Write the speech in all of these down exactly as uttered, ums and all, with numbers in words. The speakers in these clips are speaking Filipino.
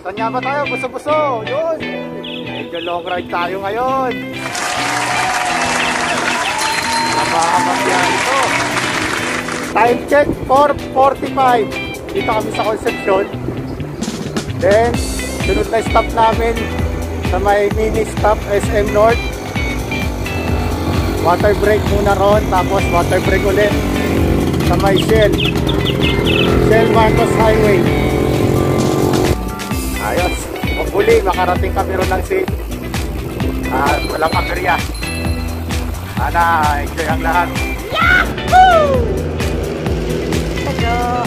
Saan nga ba tayo? Buso-buso. Yun. Medyo long ride tayo ngayon. Nabahamag yan ito. Time check four forty-five. Dito kami sa Concepcion. Then, sunod na stop namin sa may mini stop S M North. Water break muna ron, tapos water break ulit sa may Shell Shell Marcos Highway. Ayos, hopefully makarating kami ron ng safe at walang aperya. Sana enjoy ang lahat. Yahoo! Hello!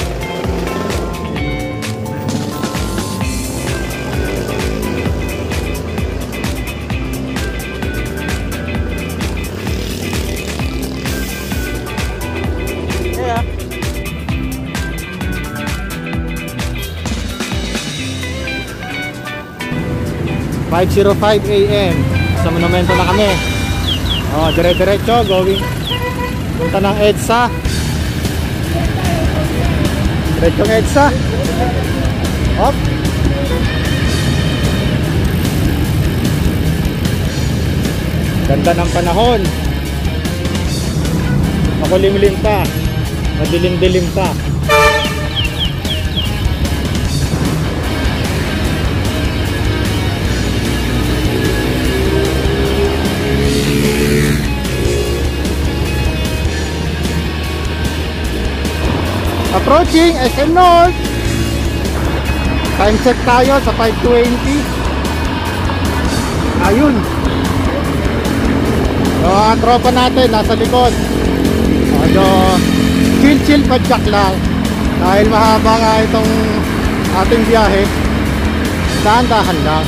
five oh five A M sa monumento na kami. Oh, dire-diretso going punta ng EDSA. Diretsong EDSA. Hop. Ganda ng panahon. Makulimlim pa. Madilim-dilim pa. Approaching S M North. Time check tayo sa five twenty. Ayun. So, ang tropa natin nasa likod. Ano, chill chill padyak lang. Dahil mahaba nga itong ating biyahe. Dahan-dahan lang.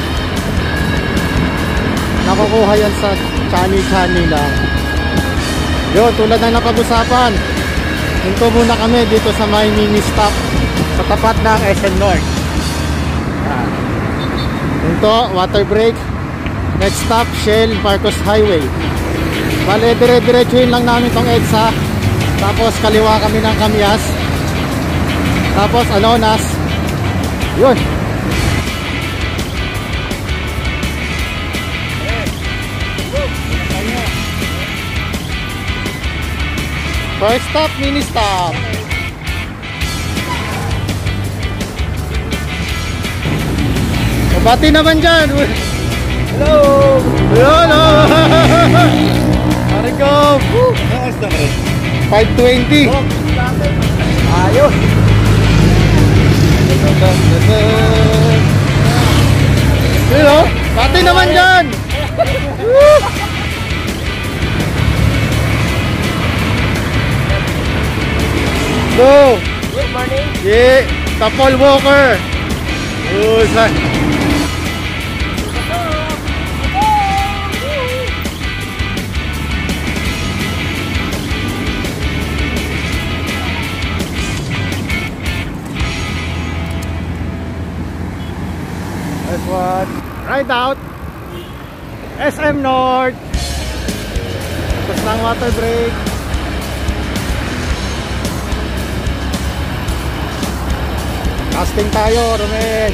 Nakukuha yan sa chani-chani lang. Yun, tulad na napag-usapan. Hinto muna kami dito sa may mini stop sa tapat ng S M North. Hinto, water break. Next stop, Shell Marcos Highway. Bale, dire-diretsuhin lang namin tong EDSA. Tapos kaliwa kami ng Kamyas. Tapos Anonas. Yun. First stop, mini stop. Kabati naman dyan. Hello. Hello. Marikom. five twenty. Ayos. Hello. Bati naman dyan. Go! Good morning. Yeah, Tapol Walker. Oh, san? That's what. Right out. S M North. Tapos ng water break. Casting tayo, Romel.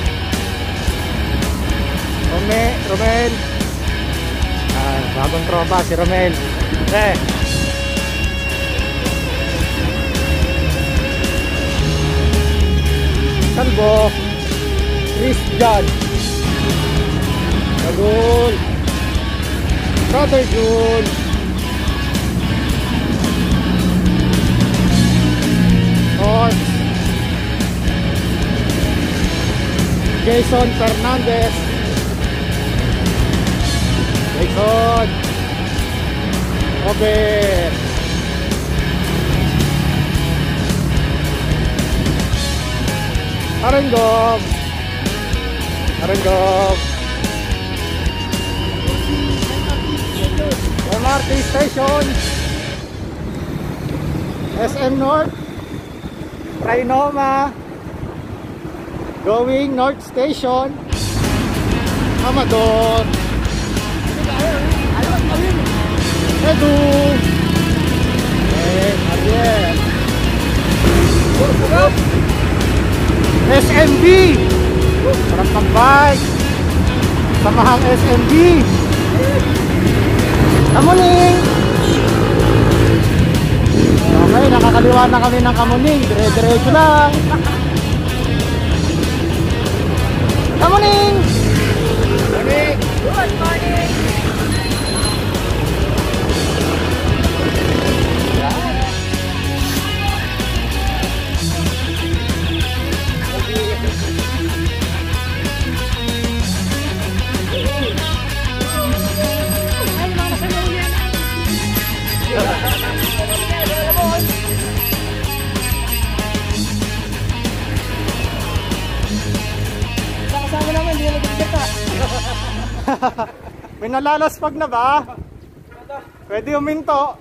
Romel, Romel. Ah, bagong tropa si Romel. Eh. Kalbo. Christian. Agul. Brother Jun. Horse. Jason Fernandez. Jason Robert. Arengom Arengom M R T station S M North Trinoma going North Station Amador Edu and Ariel S M B Sarap mag-bike. Samahang S M D. Kamuning. Okay, nakakaliwa na kami ng Kamuning. Dire-diretso lang. Kamuning. Morning. Good morning. Kasama naman, hindi na nagkikita. May nalalaspag na ba? Pwede uminto.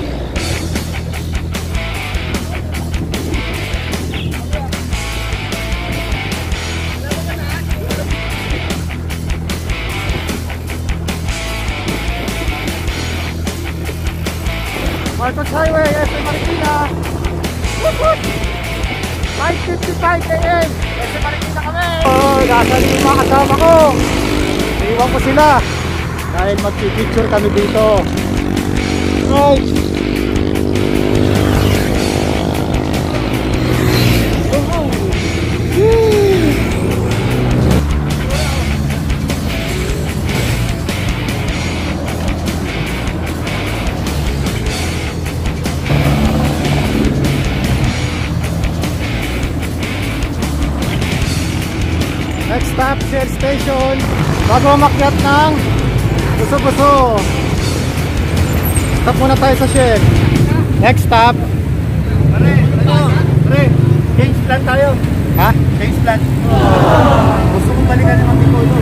Marcos Highway, S M Marikina. Woot woot! five fifty-five A M S M Marikina kami! Oh, nasa yung mga kasama ko. Iwan ko sila dahil magpipicture kami dito. Right. Next stop, Shell Station. Bago umakyat ng Buso-Buso. Stop muna tayo sa Shell. Next stop. Pare, ano? Pare, change plan tayo. Ha? Change plan. Gusto kong balikan ng mga polo.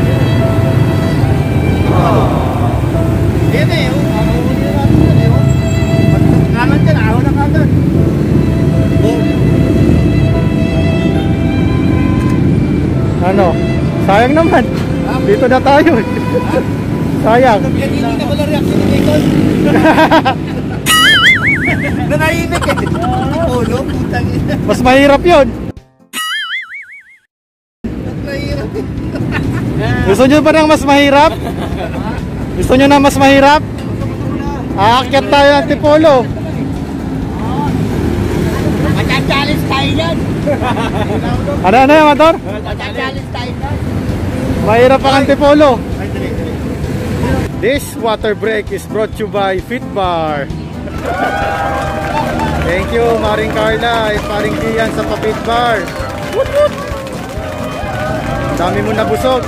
Yan eh, oh. Ako mo nila natin yan eh, oh. Naman dyan, ako na kagad. Ano? Sayang naman. Dito na tayo. Sayang. Yan hindi na wala reaction ni Bacon. Nanahimik eh. Polo, putang ina. Mas mahirap yun. Mas mahirap eh. Gusto nyo ba ng mas mahirap? Gusto nyo na mas mahirap? Aakyat tayo ng Antipolo. Matcha-challenge tayo yan. Ano ano yung motor? Matcha-challenge tayo yan. Mahirap ang Antipolo. This water break is brought to you by Fitbar. Thank you Maring Carla at Maring Dian sa pa-Fitbar. Woot woot! Dami mo nabusog.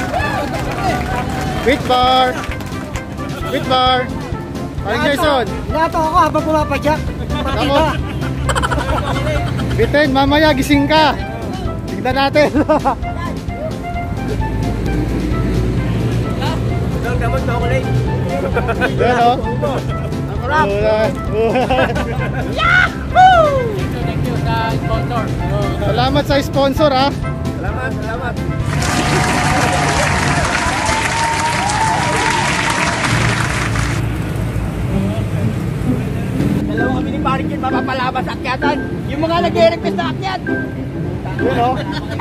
Fitbar! Fitbar! Maring Jason! Nato ako habang pumapadyak. Tapos bitin, mamaya gising ka. Tignan natin. Damot na ako lang. Yan o. Ang harap. Yahoo! Thank you sa sponsor. Salamat sa sponsor ha. Salamat, salamat. Dalawa kami ni Paring Jun, mapapalabas sa akyatan. Yung mga nag-request na akyat. Yun o.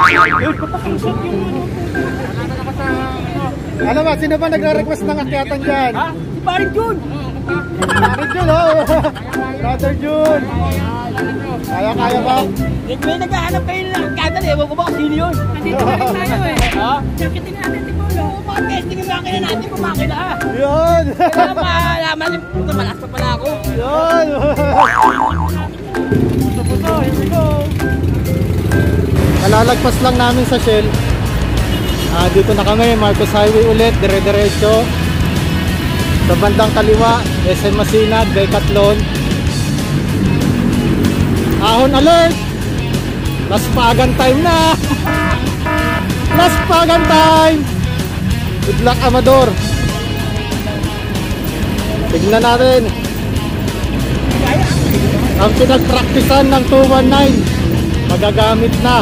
Ano ba? Sino ba nagre-request ng akyatan dyan? Ha? Si Paring Jun! Paring Jun o. Brother Jun. Kaya kaya ba? May naghahanap kayo ng akyatan eh. Ewan ko ba kung sino yun? Nandito na rin tayo eh. Ha? Jaketin natin si Polo. Mga testing yung makina natin, pumakila ha. Yun. Kaya maalaman yung puto, malas pa pala ako. Yun. Puso-puso, here we go. Nalalagpas lang namin sa Shell. Ah, dito na kami, Marcos Highway ulit, dire-diretso. Sa bandang kaliwa, S M Masinag, Decathlon. Ahon alert! Last pagan time na! Last pagan time! Good luck, Amador! Tignan natin. Ang pinagpraktisan ng two nineteen magagamit na.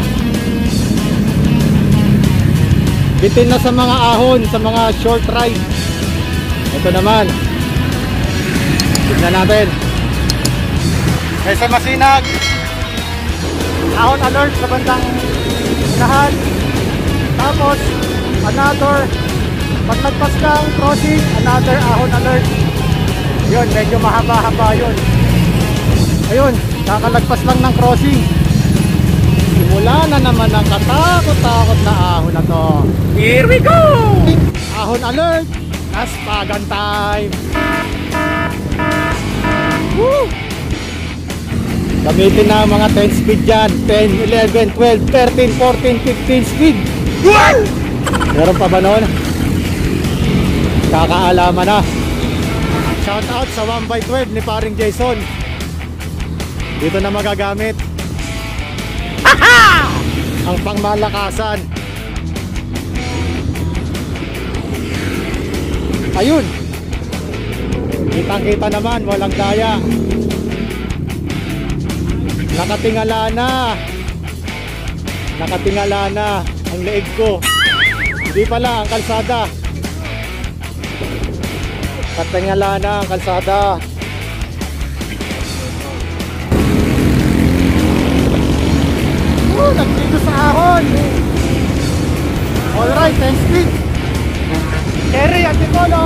Bitin na sa mga ahon, sa mga short ride. Ito naman. Tignan natin. Kaysa Masinag. Ahon alert sa bandang unahan. Tapos, another, pag nagpas kang crossing, another ahon alert. Yun, medyo mahaba-haba yun. Ayun, kakalagpas lang ng crossing. Simula na naman ang katakot-takot na ahon na to. Here we go! Ahon alert! Naspagan time! Woo! Gamitin na mga ten speed dyan. ten, eleven, twelve, thirteen, fourteen, fifteen speed. Meron pa ba nun? Kakaalaman na. Shout out sa one by twelve ni paring Jason. Dito na magagamit ang pangmalakasan. Ayun, kitang kita naman, walang daya. Nakatingala na Nakatingala na ang leeg ko. Hindi pala, ang kalsada. Nakatingala na ang kalsada. Oh, nagdito sa ahon. Alright, ten speed. Terry, Antipolo.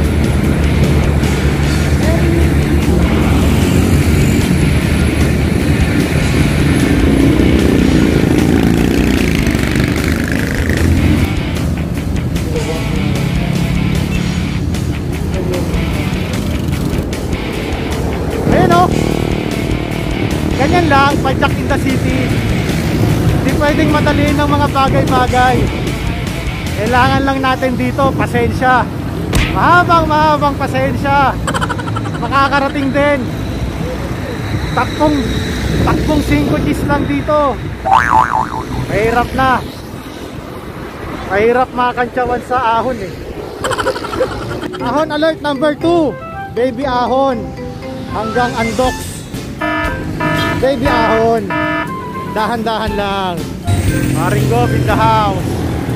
Ayan o. Ganyan lang, pajak in the city. Hindi pwedeng madaliin ng mga bagay-bagay. Kailangan lang natin dito pasensya. Mahabang mahabang pasensya. Makakarating din. Takpong Takpong singko Gs lang dito. Mahirap na. Mahirap makakantsawan sa ahon eh. Ahon alert number two. Baby ahon hanggang Andox. Baby ahon. Dahan-dahan lang. Maringo in the house.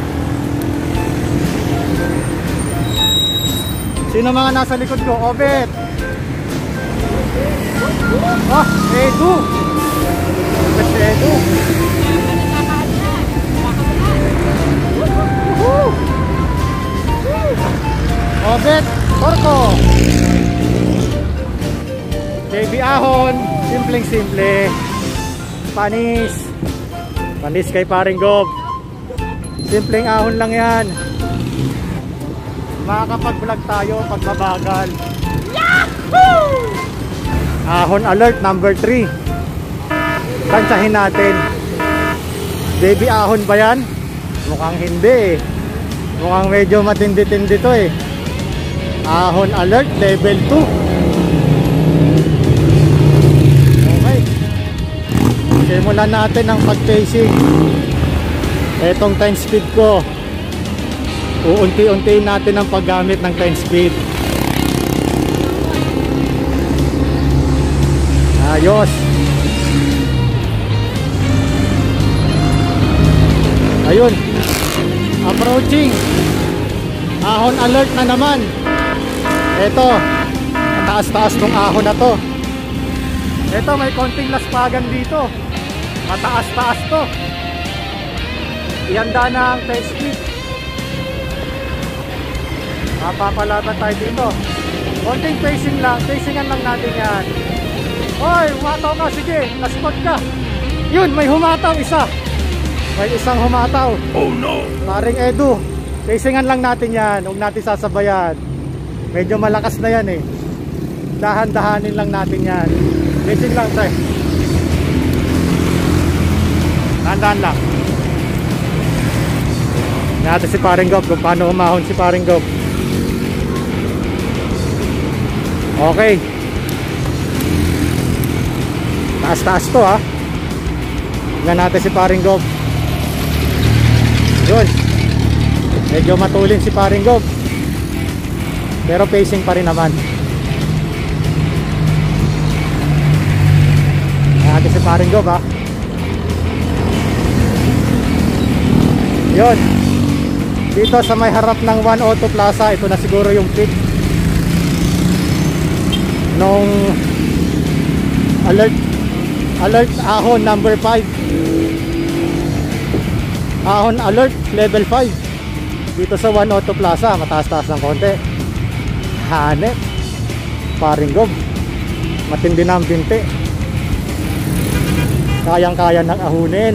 Sino mga nasa likod ko? Obet. Ah, Edu. Obet si Edu. Obet, Torko. Baby ahon. Simpleng simple. Panis. Panis kay paring Gob. Simpleng ahon lang yan. Makakapag-vlog tayo pag mabagal. Yahoo! Ahon alert number three. Tansahin natin. Baby ahon ba yan? Mukhang hindi eh. Mukhang medyo matindi-tindi to eh. Ahon alert level two. Okay. Simulan natin ang pag-pacing. Etong ten speed ko, uunti-untiin natin ang paggamit ng ten speed. Ayos. Ayun. Approaching. Ahon alert na naman. Ito, mataas-taas tong ahon na to. Ito, may konting laspagan dito. Mataas-taas to. Ihanda na ang ten speed. Mapapalaban tayo dito. Konting pacing lang. Pacingan lang natin yan. Hoy, humataw ka. Sige, naspot ka. Yun, may humataw isa. May isang humataw. Oh no. Paring Edu, pacingan lang natin yan. Huwag natin sasabayan. Medyo malakas na yan eh. Dahan-dahanin lang natin yan. Pacing lang tayo. Dahan-dahan lang. Natin si paring Gob kung paano umahon si paring Gob. Okay. Taas-taas to ha. Tingnan natin si paring Gob. Yun. Medyo matulin si paring Gob. Pero pacing pa rin naman. Tingnan natin si paring Gob ha. Yun. Dito sa may harap ng One Auto Plaza, ito na siguro yung pit nung alert alert ahon number five. ahon alert level five dito sa One Auto Plaza. Mataas-taas ng konti. Hanep paring gob, matindi na ang binti, kayang-kaya ng ahunin.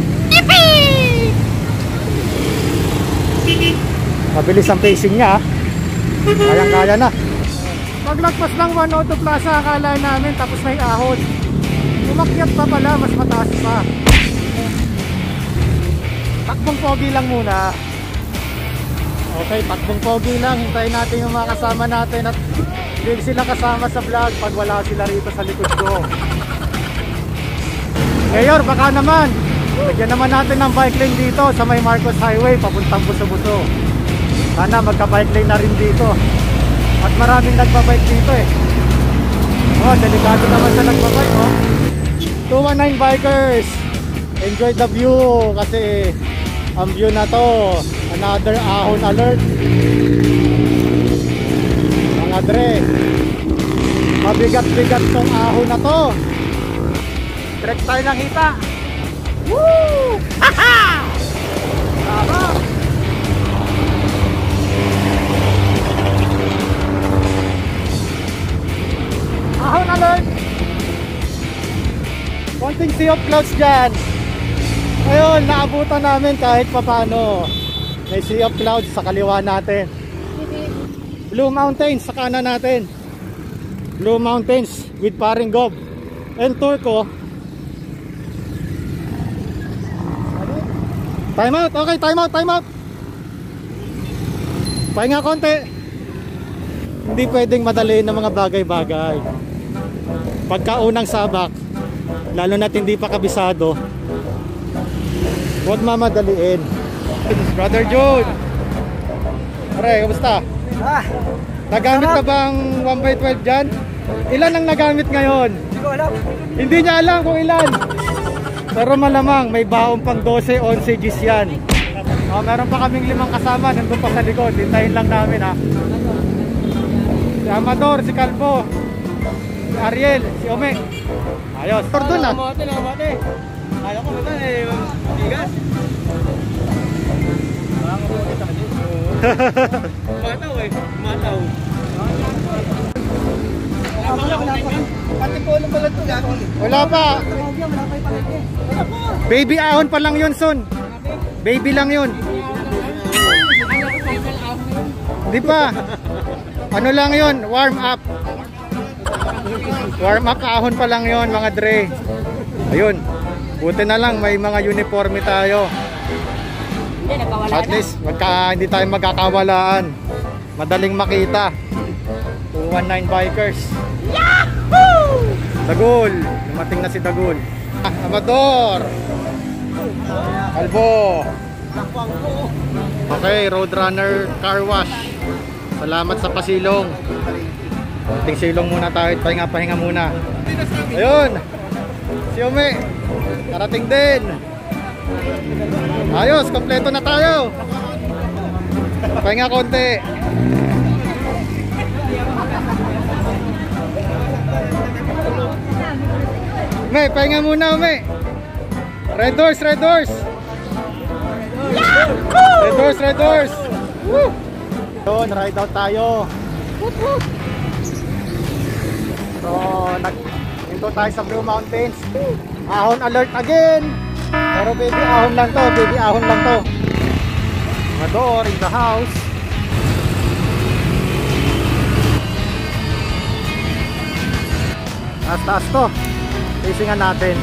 Mabilis ang pacing niya, kayang-kaya na. Paglagpas ng One Auto Plaza, akala namin tapos na yung ahon. Umakyat pa pala, mas mataas pa. Takbong pogi lang muna. Okay, takbong pogi lang. Hintayin natin yung mga kasama natin at hindi sila kasama sa vlog pag wala sila rito sa likod ko. Ngayon, baka naman lagyan naman natin ng bike lane dito sa may Marcos Highway papuntang Buso-Buso. Sana magka-bike lane na rin dito. At maraming nagbabike dito eh. Oh, delikado naman sa nagbabike, oh. two one nine bikers, enjoy the view kasi ang view na to, another ahon alert. Mga dre, mabigat-bigat tong ahon na to. Trek tayo ng hita. Woo! Haha! Tama! Ahon alert! Konting sea of clouds dyan. Ngayon, naabutan namin kahit papano. May sea of clouds sa kaliwa natin. Blue Mountains sa kanan natin. Blue Mountains with paring gob. And Turco. Time out, okay, time out, time out. Pahinga konti. Hindi pwedeng madaliin ng mga bagay-bagay. Pagka unang sabak, lalo na't hindi pa kabisado, huwag mamadaliin. Brother June, pare, kamusta? Ah, Nagamit ka bang one by twelve dyan? Ilan ang nagamit ngayon? hindi ko alam. Hindi niya alam kung ilan. Pero malamang may baong pang twelve, eleven Gs yan. Oh, meron pa kaming limang kasama nandun pa sa likod. Hintayin lang namin ha. Si Amador, si Calvo, si Ariel, si Ome. Ayos. Por doon ah. Namamate, namamate. Kala ko ba eh, bigas. Baka mo kita kasi. Mataw eh, mataw. Pati po lang pala ito gagawin. Wala pa. Baby ahon pa lang yun, son. Baby lang yun. Di pa. Ano lang yun, warm up. Warm up ahon pa lang yun, mga dre. Ayun. Buti na lang may mga uniforme tayo. At least magka, hindi tayo magkakawalaan. Madaling makita. two one nine bikers. Yahoo! Dagol. Dumating na si Dagol. Ah, Amador. Calvo. Okay, Roadrunner Car Wash. Salamat sa pasilong. Konting silong muna tayo. Pahinga-pahinga muna. Ayun. Si Ome. Karating din. Ayos, kompleto na tayo. Pahinga konti. Ome, pahinga muna, Ome. Red doors, red doors. Red doors, red doors. Woo! Doon, ride out tayo. So, nag-into tayo sa Blue Mountains. Ahon alert again. Pero baby ahon lang to, baby ahon lang to. Amador in the house. Taas-taas to. Facingan natin.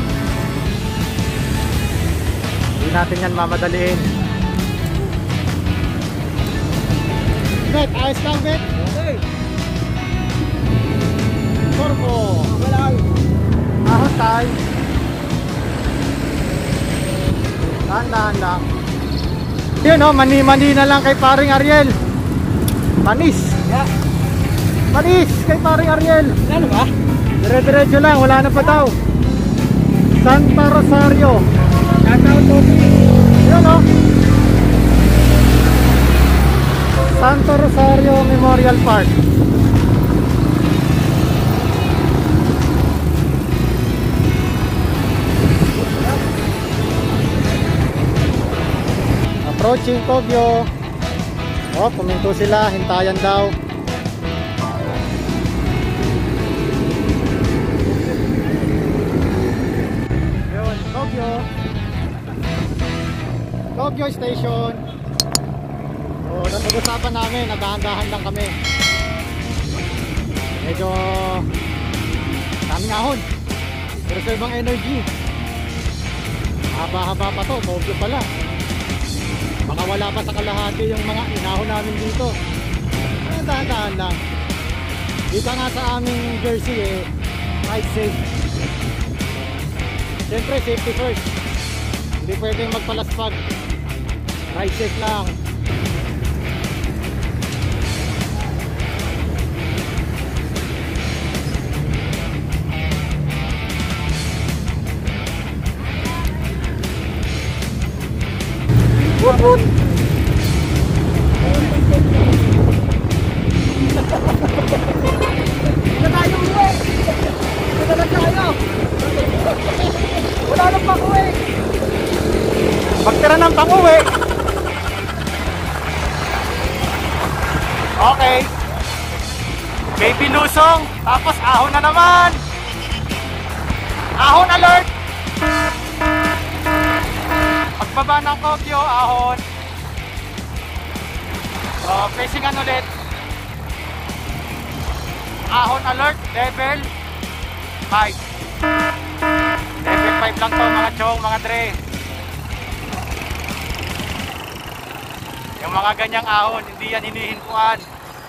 Hindi natin yan mamadaliin. Bet, ayos lang, Bet. Okay. Turbo. Wala. Ahon tayo. Dahan-dahan lang. Yun o, mani-mani na lang kay paring Ariel. Panis. Yeah. Panis kay paring Ariel. Ano ba? Dire-diretso lang, wala na pa daw. Santa Rosario. Shoutout Toby. Yun o. Santa Rosario Memorial Park. Approaching Kogyo. Oh, puminto sila, hintayan daw. Yun, Kogyo. Kogyo Station. Oh, napag-usapan namin, nagdahan-dahan lang kami. Medyo daming ahon. Pero sa ibang energy. Haba-haba pa to, Kogyo pala. Baka wala pa sa kalahati yung mga inahon namin dito. Ay, dahan-dahan lang. Dito nga sa aming jersey eh, ride safe. Siyempre safety first. Hindi pwedeng magpalaspag. Ride safe lang. Woot woot! Wala tayo uwi! Wala na tayo! Wala na pa uwi! Pagtira ng pang-uwi. Okay. Baby lusong. Tapos ahon na naman. Ahon alert. Pagbaba ng Kogyo, ahon. So, facingan ulit. Ahon alert, level five. Level five lang to mga chong, mga dre. Yung mga ganyang ahon, hindi yan hinihintuan.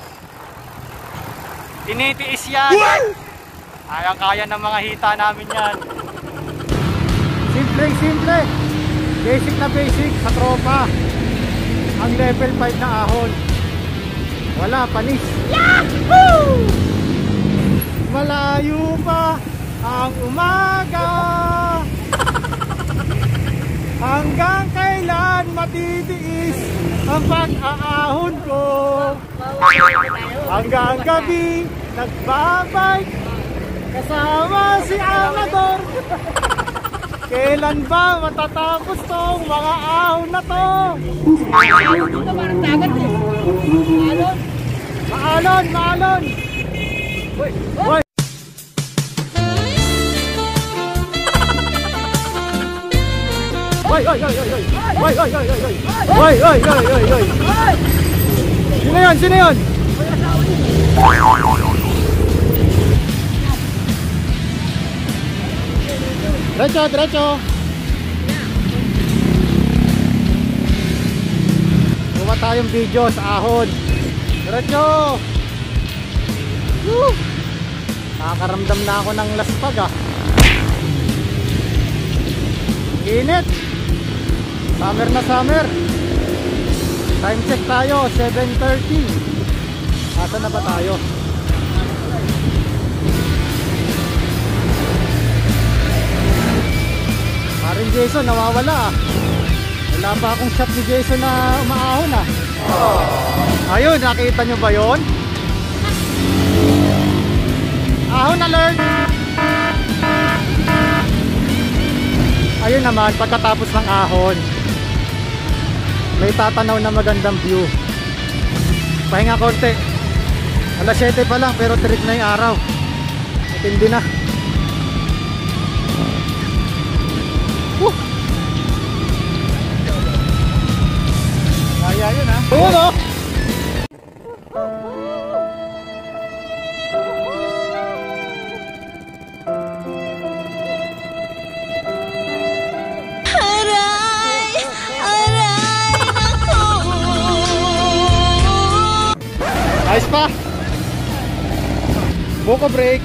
Tinitiis yan. Kaya-kaya ng mga hita namin yan. Simple, simple. Basic na basic sa tropa. Ang level five na ahon. Wala, panis. Yahoo! Malayo pa ang umaga. Hanggang kailan matitiis ang pag-aahon ko? Hanggang gabi nagbabike kasama si Amador. Kailan ba matatapos tong mga ahon na to? Dito parang dagat eh. Maalon! Maalon, maalon! Hoy! Hoy! Hoy, hoy, hoy, hoy, hoy! Hoy, hoy, hoy, hoy, hoy! Hoy, hoy, hoy, hoy, hoy! Sino yun? Sino yun? Diretso, diretso! Kuha tayong video sa ahon. Diretso! Woo! Nakakaramdam na ako ng laspag ah. Init! Summer na summer. Time check tayo, seven thirty. Nasaan na ba tayo? Paring Jason, nawawala ah. Wala pa akong shot ni Jason na umaahon ah. Ayun, nakita nyo ba yun? Ahon alert! Ayun naman, pagkatapos ng ahon, may tatanaw na magandang view. Pahinga konti. alas siyete pa lang pero trip na yung araw. Matindi na. Woo! Kaya yun ha. Oo no? Ayos pa. Buko break.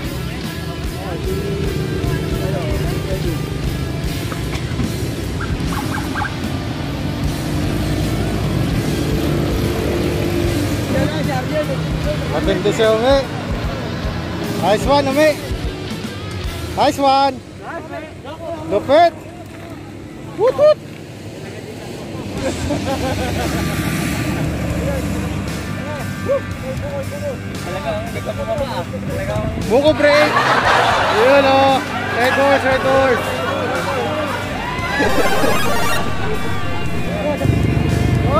Matindi siya umi. Nice one umi. Nice one. Lupit. Woot woot. Buko break. Yun o. Red horse, red horse.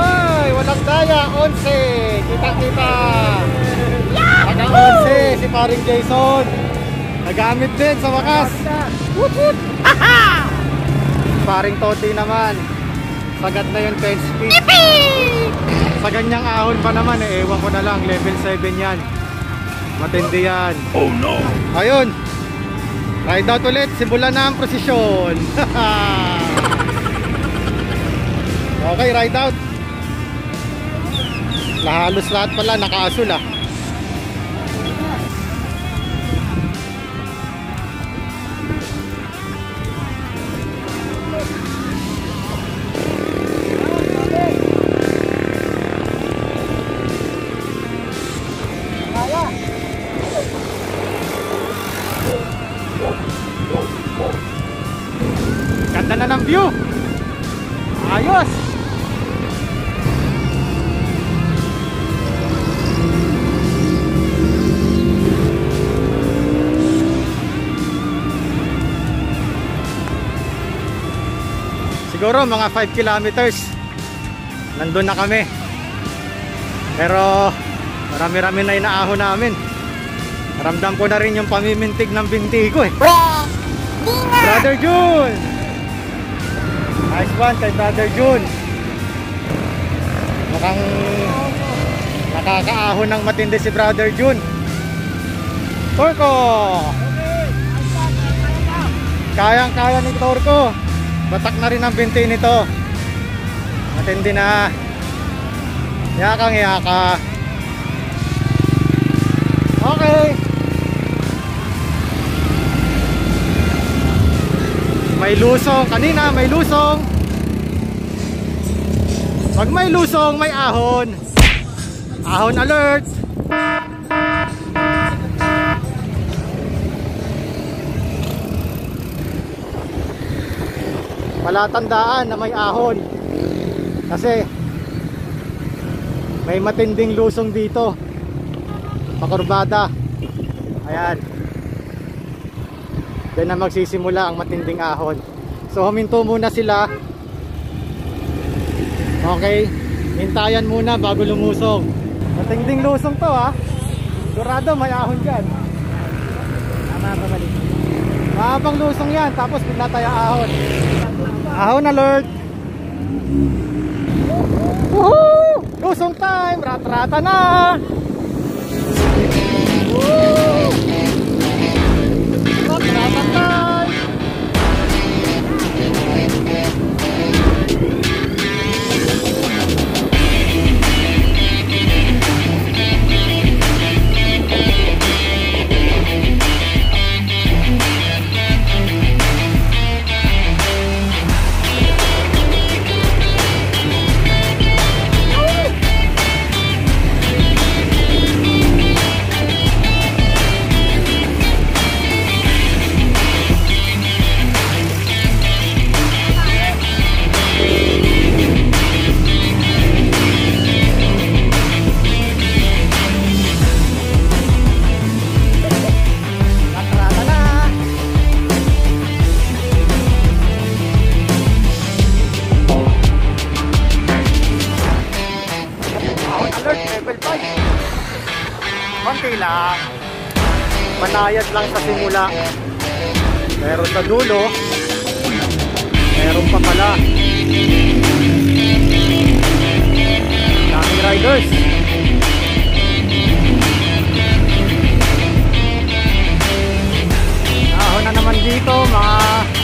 Pagdaya, onse. Kita-kita. Taga-onse, si paring Jason. Nagamit din sa wakas. Woot woot. Paring Toti naman. Sagat na yung ten speed. Sa ganyang ahon pa naman eh, ewan ko na lang, level seven yan. Matindi yan. Oh no. Ayun. Ride out ulit, simulan na ang prosesyon. Okay, ride out. Halos lahat pala nakaasul ah. Ganda na ng view. Ayos. Siguro mga five kilometers nandun na kami. Pero marami-rami na inaahon namin. Ramdam ko na rin yung pamimintig ng binti ko eh. Brother Jun! Nice one kay Brother Jun. Mukhang nakakaahon ng matindi si Brother Jun. Torko! Kayang-kaya ni Torko. Batak na rin ang binti nito. Matindi na. Yakang yaka. Okay. May lusong. Kanina may lusong. Pag may lusong, may ahon. Ahon alert. Palatandaan na may ahon. Kasi may matinding lusong dito. Pakurbada. Ayan. Diyan na magsisimula ang matinding ahon. So huminto muna sila. Okay. Hintayan muna bago lumusong. Matinding lusong to ha. Durado may ahon dyan. Tama ba mali? Mahabang lusong yan. Tapos bigla tayo ahon. Ahon alert. Woohoo! Lusong time. Rat-rata na. Woo! Rat-rata time. Konti lang. Manayad lang sa simula. Pero sa dulo, meron pa pala. Daming riders. Ahon na naman dito, mga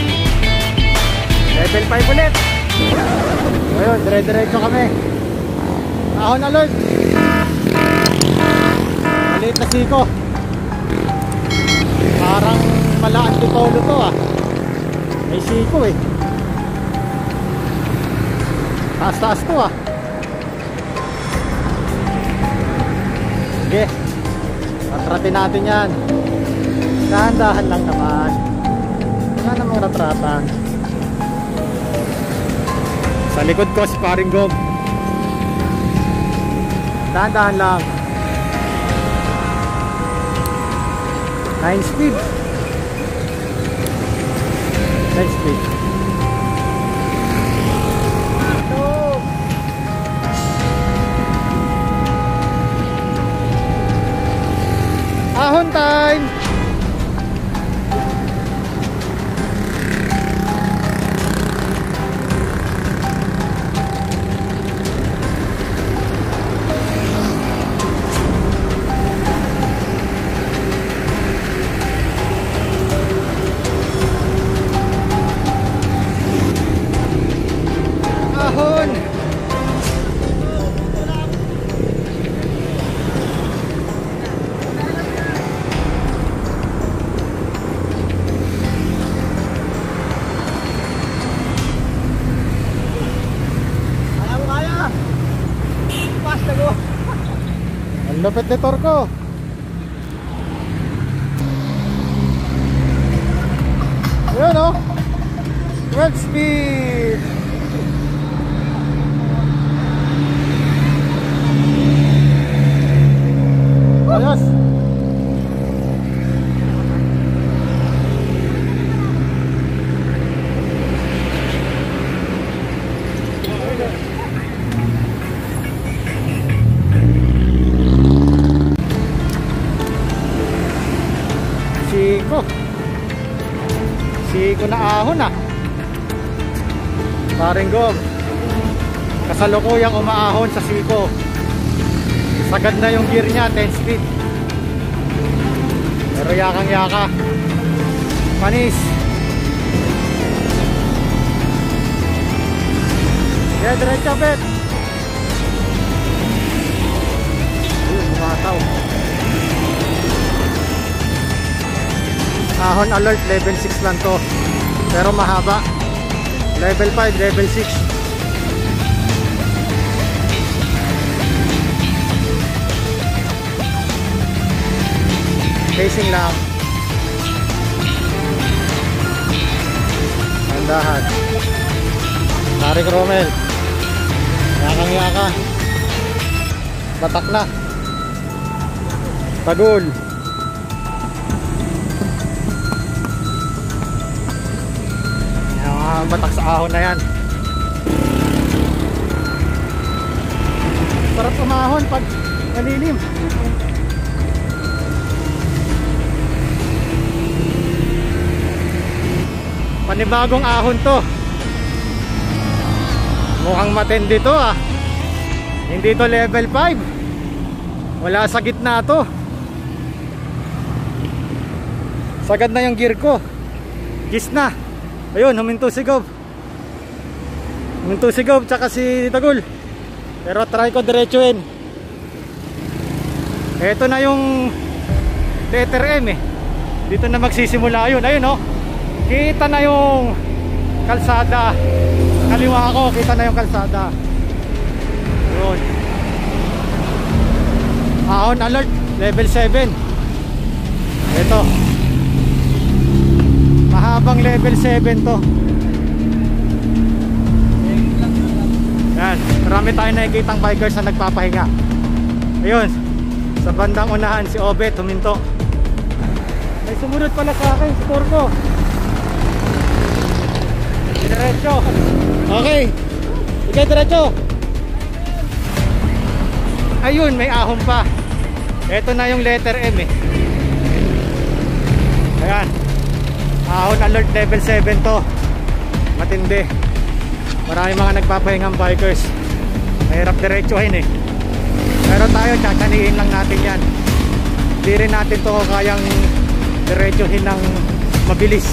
level five ulit. Ayun, dire-diretso kami. Ahon alert. Maliit na siko. Parang malaan titolo to ah. May siko eh. Taas-taas to ah. Sige. Ratratin natin yan. Dahan-dahan lang naman. Wala namang ratratan. Sa likod ko si paring Gob. Dahan-dahan lang. nine speed. nine speed. Lapit ni Torco. Ayan o, twelve speed. Ayos. Siko. Siko na ahon ah. Paring Gob, kasalukuyang umaahon sa Siko. Sagad na yung gear niya, ten speed. Pero yakang yaka. Panis. Yeah, diretso bet. Ayun, bumataw. Ahon alert, level six lang to. Pero mahaba. Level five, level six. Facing lang. Andahan. Tarik Romel. Yakang yaka. Batak na. Tagul. Yung batak sa ahon na yan. Sarap umahon pag nalilim. Panibagong ahon to. Mukhang matindi to ah. Hindi to level five. Wala sa gitna to. Sagad na yung gear ko. Gis na. Ayun, huminto si Gob. Huminto si Gob tsaka si Tagul. Pero try ko diretsuin. Ito na yung letter M eh. Dito na magsisimula yun. Ayun oh. Kita na yung kalsada. Kaliwa ako, kita na yung kalsada. Yun. Ahon alert, level seven. Ito. Mahabang level seven to. Yan, marami tayo nakikitang bikers na nagpapahinga. Ayun, sa bandang unahan si Obet huminto. May sumunod pala sa akin, si Torco. Diretso. Okay. Ikay diretso. Ayun, may ahon pa. Ito na yung letter M eh. Ayan. Ahon alert level seven to. Matindi. Marami mga nagpapahingang bikers. Mahirap diretsuhin eh. Pero tayo, tsatsanihin lang natin yan. Hindi rin natin to kayang diretsuhin ng mabilis.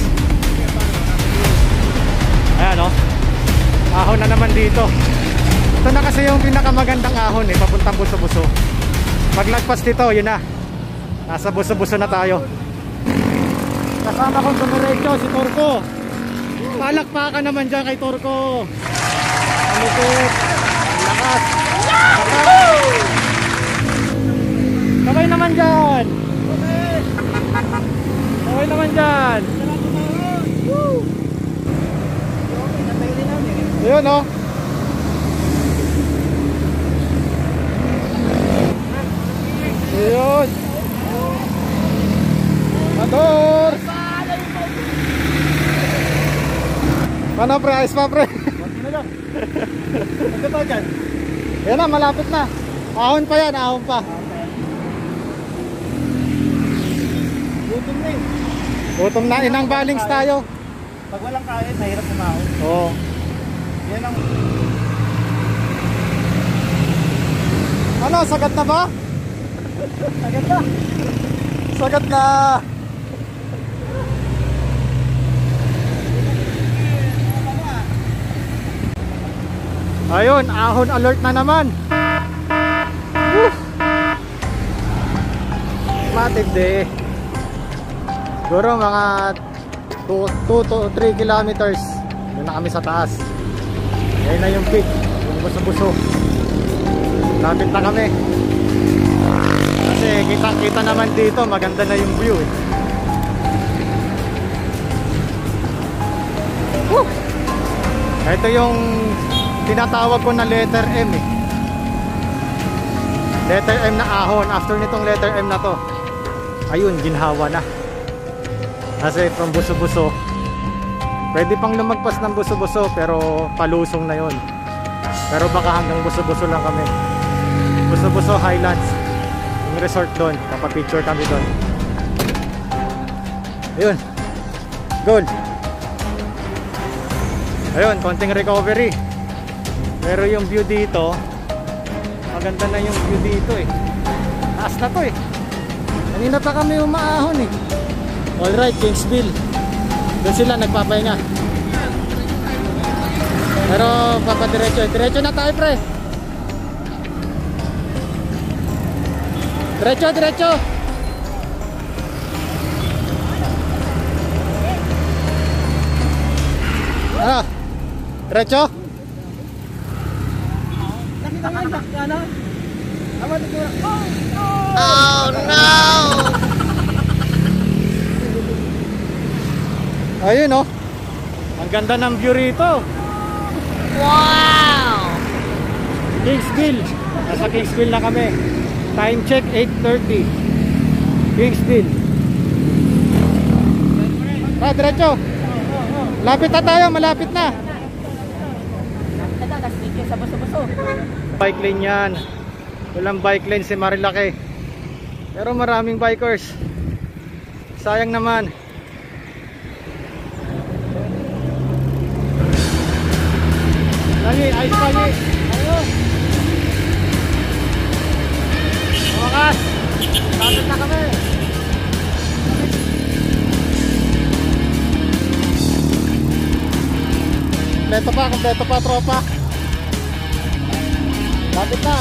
Ayan o, ahon na naman dito. Ito na kasi yung pinakamagandang ahon eh, papuntang Buso-Buso. Paglagpas dito, yun na. Nasa Buso-Buso na tayo. Kasama kong dumiretso si Torco. Palakpakan naman dyan kay Torco. Malupit. Lakas. Sabay naman dyan. Sabay naman dyan. Woo! Ayun o. Ayun. Motor. Paano pre? Ayos pa pre? Ano ba dyan? Ayan na, malapit na. Ahon pa yan, ahon pa. Gutom na eh. Gutom na, inang balings tayo. Pag walang kain, mahirap umahon. Oo. Yan ang... Ano, sagat na ba? Agad na. Sagat na. Ayun, ahon alert na naman. Woo! Matindi. Siguro mga two to three kilometers. Doon na kami sa taas. Ayun na yung peak. Yung Buso-Buso. Lapit na kami. Kasi kitang-kita naman dito, maganda na yung view eh. Woo! Ito yung tinatawag ko na letter M eh. Letter M na ahon. After nitong letter M na to, ayun, ginhawa na. Kasi from Buso-Buso, pwede pang lumagpas ng Buso-Buso, pero palusong na yon. Pero baka hanggang Buso-Buso lang kami. Buso-Buso Highlands, yung resort doon. Kapapicture kami doon. Ayun, goal. Ayun, konting recovery. Pero yung view dito, maganda na yung view dito eh. Taas na to eh. Kanina pa kami umaahon eh. Alright, Kingsville. Doon sila nagpapahinga. Pero papadiretso eh. Diretso na tayo pre. Diretso, diretso. Ano? Diretso? Oh no! Ayun oh. Ang ganda ng view rito. Wow! Kingsville. Nasa Kingsville na kami. Time check eight thirty. Kingsville. Ah, diretso. Lapit na tayo, malapit na. Sa Buso-Buso. Bike lane yan. Walang bike lane si Marilaki. Pero maraming bikers. Sayang naman. Lagi, ayos lagi. Ayos. Makas. Lapit na kami. Kompleto pa, kompleto pa tropa. Lapit na.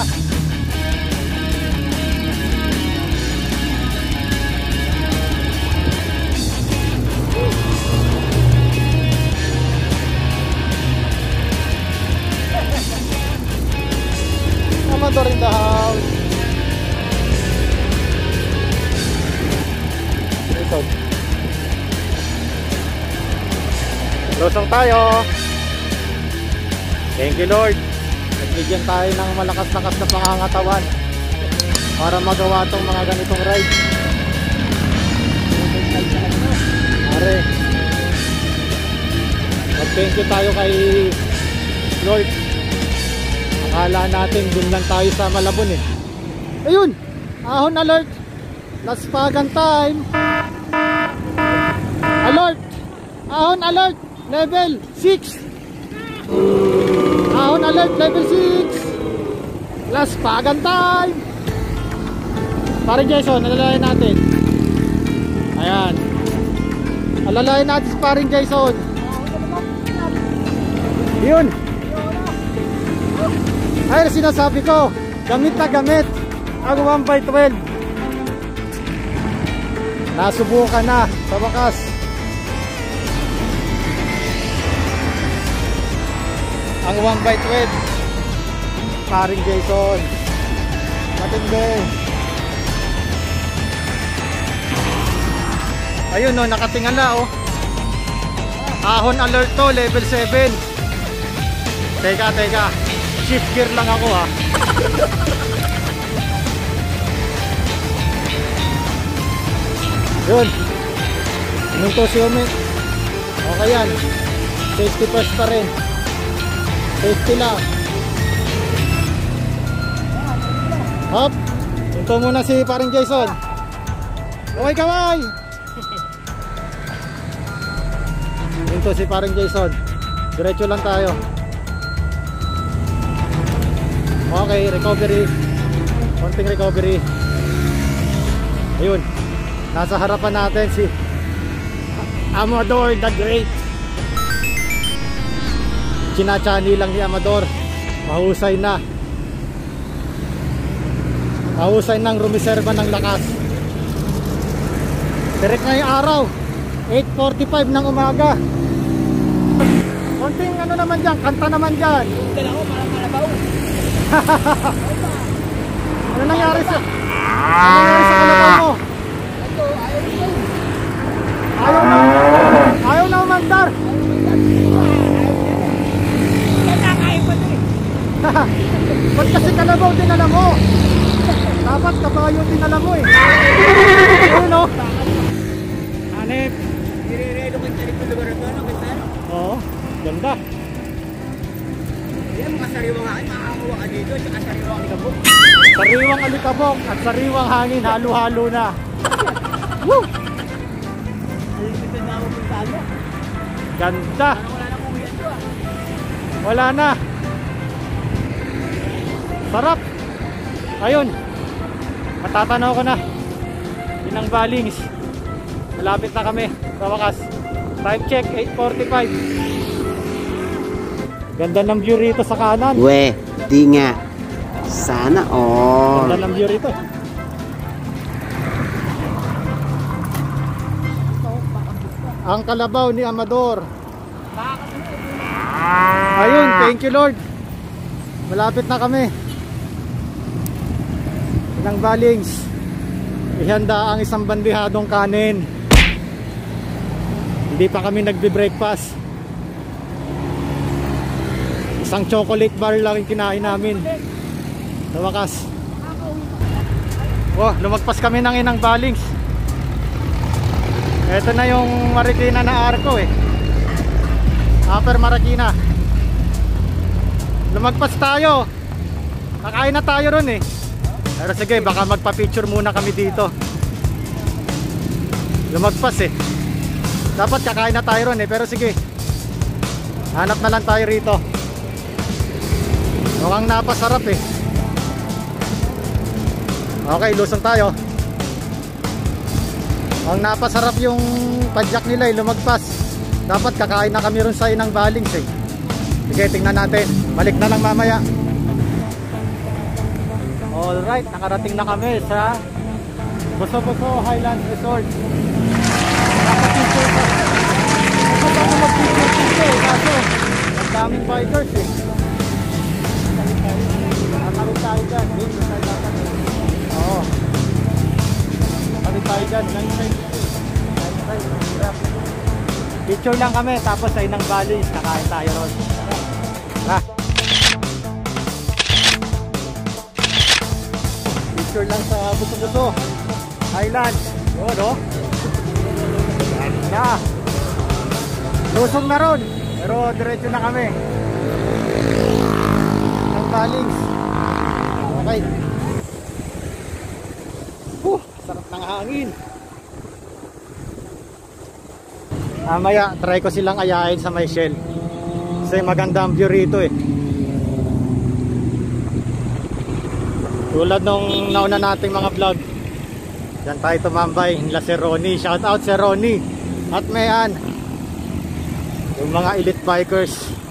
Amador in the house. Losong tayo. Thank you Lord. Nagbigyan tayo ng malakas-lakas na pangangatawan para magawa tong mga ganitong ride. Are, mag-thank you tayo kay Lord. Akala natin dun lang tayo sa Malabon eh. Ayun! Ahon alert! Last pagan time! Alert! Ahon alert! Level six! Ahon alert level six. Last pagan time. Pare Jason, alalayan natin. Ayan. Alalayan natin si paring Jason. Yun. Ay, sinasabi ko, gamit na gamit ang one by twelve. Nasubukan na sa wakas. Ang one by twelve paring Jason. Matindi. Ayun no, nakatingala oh. Ahon alert to, level seven. Teka, teka. Shift gear lang ako ha. Yun. Minto si Umit. Okay yan. Safety first pa rin. Safety lang. Hop. Ito muna si paring Jason. Kaway kaway. Ito si paring Jason. Diretso lang tayo. Okay, recovery. Konting recovery. Ayun. Nasa harapan natin si Amador the Great. Chinachani lang ni Amador. Mahusay na. Mahusay nang rumiserba ng lakas. Direct na yung araw. eight forty-five ng umaga. Konting ano naman dyan, kanta naman dyan. Dala ko, parang malabaw. Ano nangyari sa Ano nangyari sa kalabaw mo? Ayaw na. Ayaw na umandar. Ba't kasi kalabaw dinala mo? Dapat kabayo dinala mo eh. Ayun o. Hanip. Nire-redo ka tayo sa lugar ito, no? Oo, ganda. Yan, mga sariwang hangin, makakakuha ka dito, tsaka sariwang alikabok. Sariwang alikabok at sariwang hangin, halo-halo na. Woo! Ito na ako puntaan mo. Ganda. Parang wala na kumuyan to ah. Wala na. Sarap. Ayun. Matatanaw ko na. Inang Balings. Malapit na kami. Sa wakas. Time check, eight forty-five. Ganda ng view rito sa kanan. We, di nga. Sana all. Ganda ng view rito. Ang kalabaw ni Amador. Ayun, thank you Lord. Malapit na kami. Inang Balings. Ihanda ang isang bandihadong kanin. Hindi pa kami nagbe-breakfast. Isang chocolate bar lang yung kinain namin. Sa wakas. Wow, lumagpas kami ng Inang Balings. Ito na yung Marikina na arko eh. Upper Marikina. Lumagpas tayo. Kakain na tayo ron eh. Pero sige, baka magpa-picture muna kami dito. Lumagpas eh. Dapat kakain na tayo ron eh. Pero sige, hanap na lang tayo rito. Mukhang napasarap eh. Okay, lusong tayo. Ang napasarap yung padyak nila eh, lumagpas. Dapat kakain na kami ron sa Inang Balings eh. Sige, tingnan natin. Balik na lang mamaya. Alright, nakarating na kami sa Boso-Boso Highlands Resort. Nakapicture pa. Ako ba na mag-picture dito eh, kaso ang daming bikers eh. Nakakaroon tayo dyan. Dito tayo dapat eh. Oo. Nakakaroon tayo dyan. Picture lang kami, tapos sa Inang Balings, kakain tayo ron. Ha? Picture lang sa Boso-Boso Highlands. Yun o. Ganda. Lusong na ron. Pero diretso na kami. Inang Balings. Okay. Uh, sarap ng hangin. Mamaya, try ko silang ayain sa may Shell. Kasi maganda ang view rito eh. Tulad nung nauna nating mga vlog. Diyan tayo tumambay, nila si Ronnie. Shout out si Ronnie at Mayan. Yung mga elite bikers.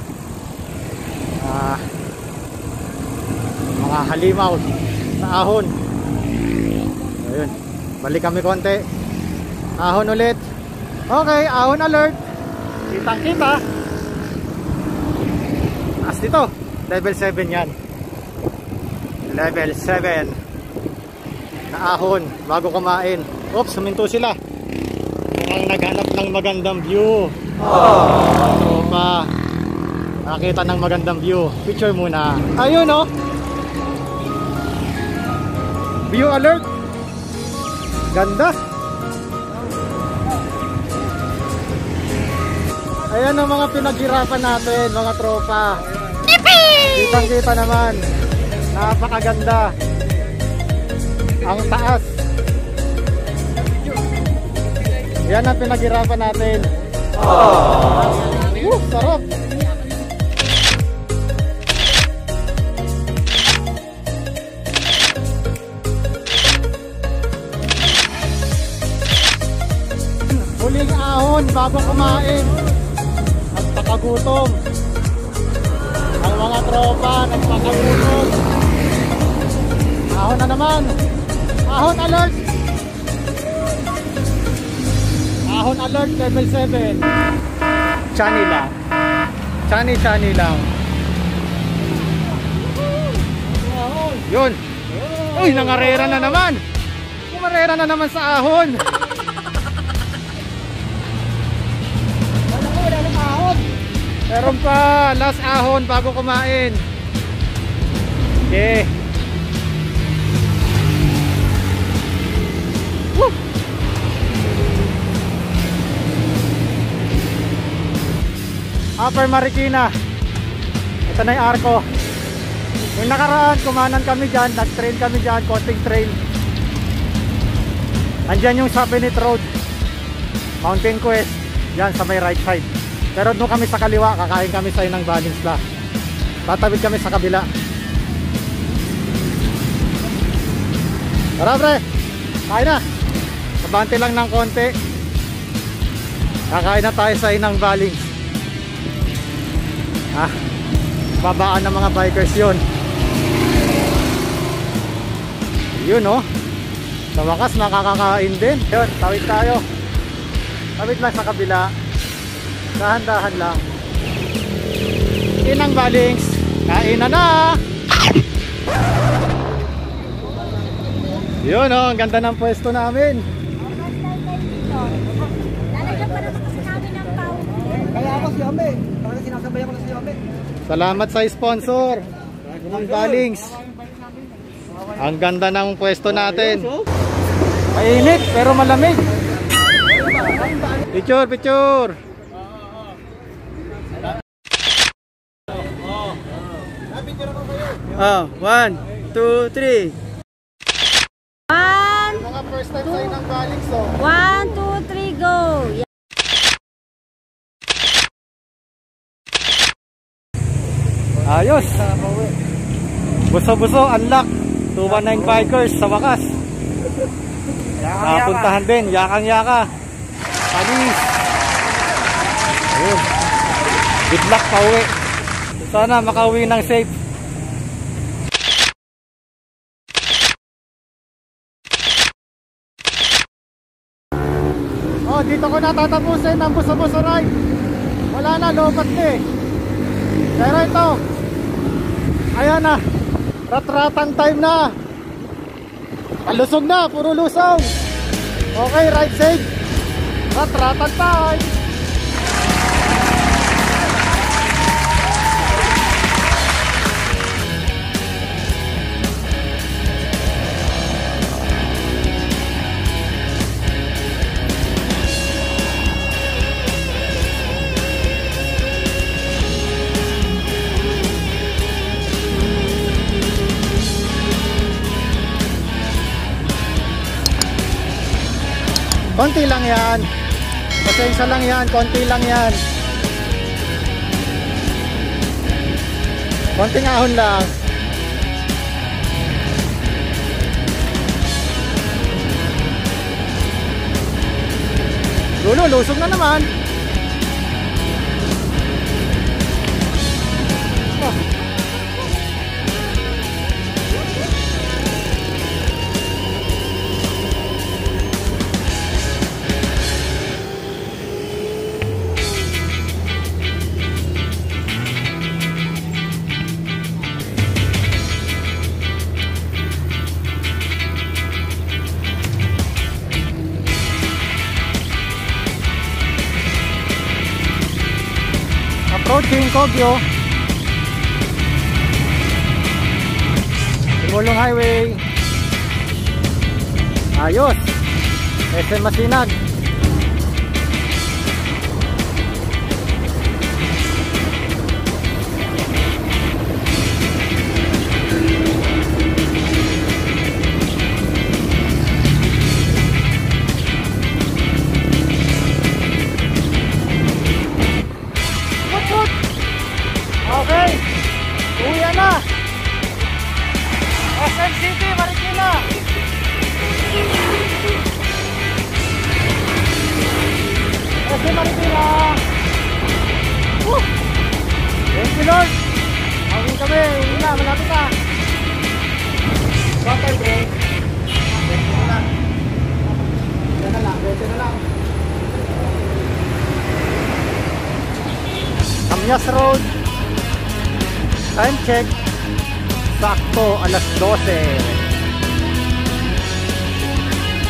Ah, mga halimaw sa ahon. Ayun, balik kami konti. Ahon ulit. Okay, ahon alert. Kitang kita. Taas dito, level seven yan. Level seven na ahon bago kumain. Oops, suminto sila. Mukhang naghanap ng magandang view. Oh, tropa. Nakita ng magandang view. Picture muna. Ayun oh. View alert. Ganda. Ayan ang mga pinaghirapan natin, mga tropa. Kitang kita naman. Napakaganda. Ang taas. Yan ang pinaghirapan natin. Uh, sarap. Huling ahon bago kumain. Nagpakagutom. Ang mga tropa nagpakagutom. Ahon na naman. Ahon alert. Ahon alert level seven. Chani lang. Chani chani lang. Yun. Uy, nangarera na naman. Marera na naman sa ahon. Wala ko, wala nang ahon. Meron pa, last ahon bago kumain. Okay. Woo! Upper Marikina. Ito na yung arko. Yung nakaraan, kumanan kami dyan, nag-train kami dyan, konting trail. Andyan yung Sapinit Road, Mountain Quest, dyan sa may right side. Pero doon kami sa kaliwa, kakain kami sa inang Balingsla. Tatawid kami sa kabila. Tara pre, kain na. Kabante lang ng konti. Kakain na tayo sa inang Balings. Ah, babaan ng mga bikers yun. Yun oh. Sa wakas makakakain din. Yun, tawid tayo. Tawid lang sa kabila. Dahan-dahan lang. Inang Balings, kain na na. Yun oh, ang ganda ng pwesto namin. Lalagyan pa naman kasi namin ng powder. Kaya ako si Ame. Bakit sinasabay ako na si Ame? Salamat sa sponsor. Inang Balings. Ang ganda ng pwesto natin. Mainit pero malamig. Picture, picture. Oh, one, two, three. One, Mga first time sa Inang Balings oh. one, two, three, go! Ayos. Buso-buso, unlock. two one nine bikers sa wakas. Napuntahan din, yakang-yaka. Alis. Ayun. Good luck pa uwi. Sana makauwi ng safe. Oh, dito ko natatapusin ang buso-buso ride. Wala na, lobat na eh. Pero ito, ayan na, rat-ratang time na. Palusog na, puro lusong. Okay, ride safe. Rat-ratang time. Konti lang yan. Pasensya lang yan. Konti lang yan. Konting ahon lang. Lulo, lusog na naman. Oh. Approaching Kogyo, Tumulong Highway. Ayos. S M Masinag. Okay, uwi na. S M City, Marikina. S M Marikina. Woo! Thank you Lord. Uwi kami, uwi na, malapit na. Water break. Pwede na lang. Pwede na lang, pwede na lang. Kamyas Road. Time check, sakto alas dose.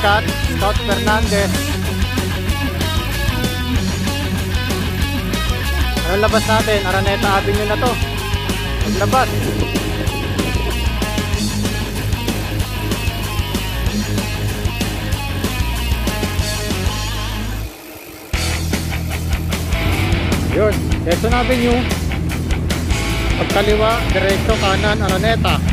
shortcut, Scout Fernandez. Anong labas natin? Araneta Avenue na to. Maglabas. Yun, Quezon Avenue. Pagkaliwa, diretso kanan, Araneta.